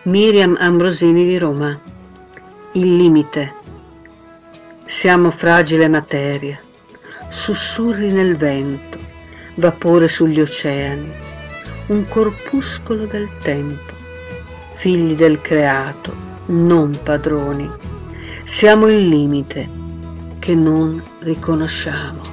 Miriam Ambrosini di Roma. Il limite. Siamo fragile materia, sussurri nel vento, vapore sugli oceani, un corpuscolo del tempo, figli del creato, non padroni. Siamo il limite che non riconosciamo.